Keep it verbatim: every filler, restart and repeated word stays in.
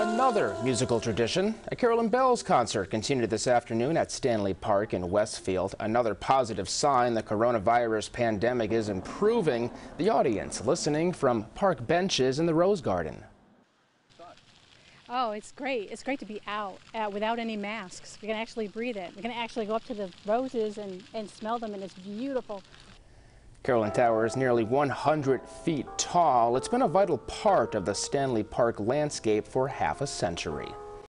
Another musical tradition, a Carillon Bells concert continued this afternoon at Stanley Park in Westfield. Another positive sign the coronavirus pandemic is improving. The audience listening from park benches in the Rose Garden. Oh, it's great. It's great to be out uh, without any masks. We can actually breathe it. We can actually go up to the roses and, and smell them, and it's beautiful. Carillon Tower is nearly one hundred feet tall. It's been a vital part of the Stanley Park landscape for half a century.